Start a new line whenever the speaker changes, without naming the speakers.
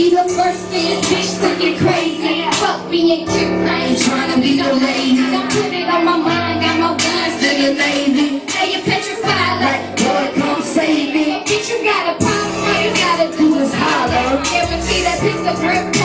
be the first thing, bitch, to get crazy. Fuck being cute, I ain't tryna be no lady. Don't put it on my mind, got my guns to the lady. Hey, you're petrified like, boy, come save me. Bitch, you got a problem, all you gotta do is holler. Guarantee that piece of brick.